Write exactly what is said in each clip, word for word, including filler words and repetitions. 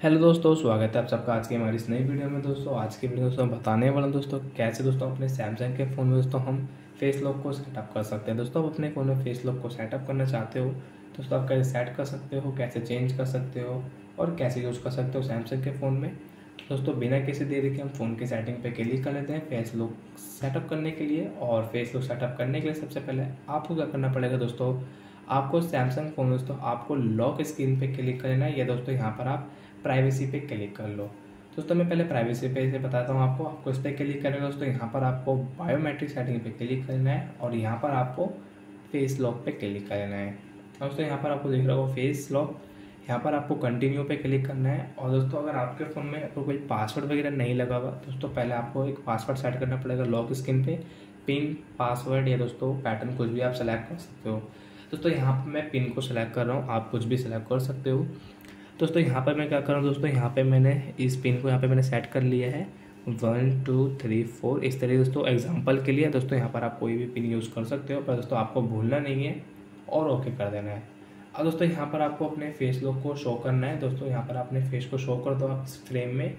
Hello दोस्तों, स्वागत है आप सबका आज की हमारी इस नई वीडियो में। दोस्तों आज की वीडियो दोस्तों बताने वाला हूं दोस्तों कैसे दोस्तों अपने सैमसंग के फ़ोन में दोस्तों हम फेस लॉक को सेटअप कर सकते हैं। दोस्तों आप अपने फ़ोन में फेस लॉक को सेटअप करना चाहते हो दोस्तों, आप कैसे सेट कर सकते हो, कैसे चेंज कर सकते हो और कैसे यूज़ कर सकते हो सैमसंग के फ़ोन में। दोस्तों बिना किसी देरी के हम फ़ोन की सेटिंग पर क्लिक कर लेते हैं फेस लॉक सेटअप करने के लिए। और फेस लॉक सेटअप करने के लिए सबसे पहले आपको क्या करना पड़ेगा दोस्तों, आपको सैमसंग फ़ोन दोस्तों आपको लॉक स्क्रीन पे क्लिक करना है या दोस्तों यहाँ पर आप प्राइवेसी पे क्लिक कर लो। दोस्तों मैं पहले प्राइवेसी पे से बताता हूँ आपको आपको इस पर क्लिक करना है दोस्तों। यहाँ पर आपको बायोमेट्रिक सेटिंग पे क्लिक करना है और यहाँ पर आपको फेस लॉक पे क्लिक करना है। दोस्तों यहाँ पर आपको दिख रहा होगा फेस लॉक, यहाँ पर आपको कंटिन्यू पे क्लिक करना है। और दोस्तों अगर आपके फ़ोन में आपको कोई पासवर्ड वगैरह नहीं लगा हुआ दोस्तों, पहले आपको एक पासवर्ड सेट करना पड़ेगा लॉक स्क्रीन पे। पिन, पासवर्ड या दोस्तों पैटर्न कुछ भी आप सेलेक्ट कर सकते हो। दोस्तों यहाँ पर मैं पिन को सेलेक्ट कर रहा हूँ, आप कुछ भी सेलेक्ट कर सकते हो। दोस्तों यहाँ पर मैं क्या कर रहा हूँ दोस्तों, यहाँ पे मैंने इस पिन को यहाँ पे मैंने सेट कर लिया है वन टू थ्री फोर इस तरीके दोस्तों एग्जांपल के लिए। दोस्तों यहाँ पर आप कोई भी पिन यूज़ कर सकते हो, पर दोस्तों आपको भूलना नहीं है और ओके कर देना है। अब दोस्तों यहाँ पर आपको अपने फेस लॉक को शो करना है। दोस्तों यहाँ पर अपने फेस को शो कर दो आप इस फ्रेम में।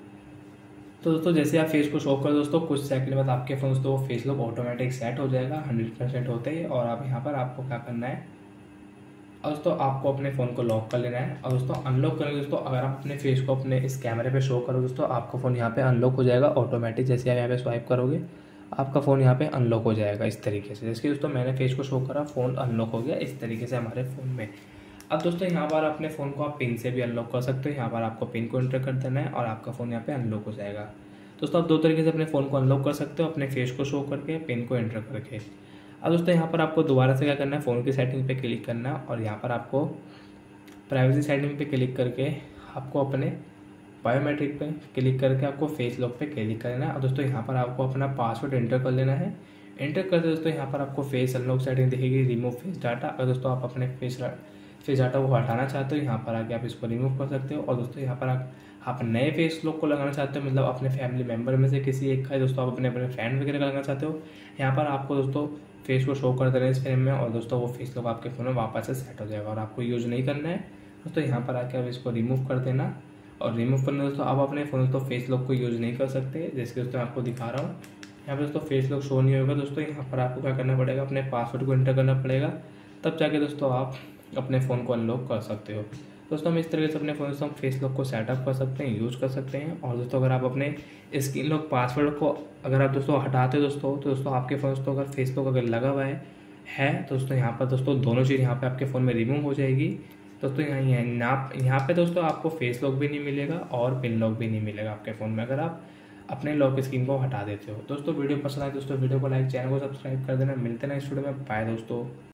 तो दोस्तों जैसे आप फेस को शो कर दोस्तों कुछ सेकंड बाद आपके फोन दोस्तों फेस लॉक ऑटोमेटिक सेट हो जाएगा हंड्रेड परसेंट होते ही। और आप यहाँ पर आपको क्या करना है, और दोस्तों आपको अपने फ़ोन को लॉक कर लेना है। और दोस्तों अनलॉक करेंगे दोस्तों, अगर आप अपने फेस को अपने इस कैमरे पे शो करो दोस्तों आपका फ़ोन यहाँ पे अनलॉक हो जाएगा ऑटोमेटिक। जैसे आप यहाँ पे स्वाइप करोगे आपका फ़ोन यहाँ पे अनलॉक हो जाएगा इस तरीके से। जैसे कि दोस्तों मैंने फेस को शो करा, फ़ोन अनलॉक हो गया इस तरीके से हमारे फ़ोन में। अब दोस्तों यहाँ पर अपने फ़ोन को आप पिन से भी अनलॉक कर सकते हो। यहाँ पर आपको पिन को एंटर कर देना है और आपका फ़ोन यहाँ पे अनलॉक हो जाएगा। दोस्तों आप दो तरीके से अपने फ़ोन को अनलॉक कर सकते हो, अपने फेस को शो करके, पिन को एंटर करके। अब दोस्तों यहाँ पर आपको दोबारा से क्या करना है, फ़ोन की सेटिंग पे क्लिक करना है और यहाँ पर आपको प्राइवेसी सेटिंग पे क्लिक करके आपको अपने बायोमेट्रिक पे क्लिक करके आपको फेस लॉक पे क्लिक करना है। और दोस्तों यहाँ पर आपको अपना पासवर्ड एंटर कर लेना है। एंटर करते दोस्तों यहाँ पर आपको फेस अनलॉक सेटिंग दिखेगी, रिमूव फेस डाटा। अगर दोस्तों आप अपने फेस फेस डाटा को हटाना चाहते हो यहाँ पर आके आप इसको रिमूव कर सकते हो। और दोस्तों यहाँ पर आप आप नए फेस लॉक को लगाना चाहते हो, मतलब अपने फैमिली मेम्बर में से किसी एक का दोस्तों आप अपने अपने फ्रेंड वगैरह का लगाना चाहते हो, यहाँ पर आपको दोस्तों फेस को शो कर देना है इस फ्रेम में। और दोस्तों वो फेस लॉक आपके फ़ोन में वापस से सेट हो जाएगा और आपको यूज़ नहीं करना है दोस्तों। यहाँ पर आके आप इसको रिमूव कर देना। और रिमूव करना दोस्तों आप अपने फ़ोन दोस्तों फेस लॉक को यूज़ नहीं कर सकते, जैसे दोस्तों आपको दिखा रहा हूँ। यहाँ पर दोस्तों फेस लॉक शो नहीं होगा दोस्तों। यहाँ पर आपको क्या करना पड़ेगा, अपने पासवर्ड को एंटर करना पड़ेगा, तब जाके दोस्तों आप अपने फ़ोन को अनलॉक कर सकते हो। दोस्तों हम इस तरीके से अपने फ़ोन से हम फेस लॉक को सेटअप कर सकते हैं, यूज़ कर सकते हैं। और दोस्तों अगर आप अपने स्क्रीन लॉक पासवर्ड को अगर आप दोस्तों हटाते हो दोस्तों, तो दोस्तों आपके फ़ोन दोस्तों अगर फेस लॉक अगर लगा हुआ है है तो दोस्तों यहाँ पर दोस्तों दोनों चीज़ यहाँ पे आपके फ़ोन में रिमूव हो जाएगी दोस्तों। यहाँ यहाँ यहाँ पे दोस्तों आपको फेस लॉक भी नहीं मिलेगा और पिन लॉक भी नहीं मिलेगा आपके फ़ोन में, अगर आप अपने लॉक स्क्रीन को हटा देते हो। दोस्तों वीडियो पसंद आए दोस्तों वीडियो को लाइक, चैनल को सब्सक्राइब कर देना। मिलते हैं इस वीडियो में, बाय दोस्तों।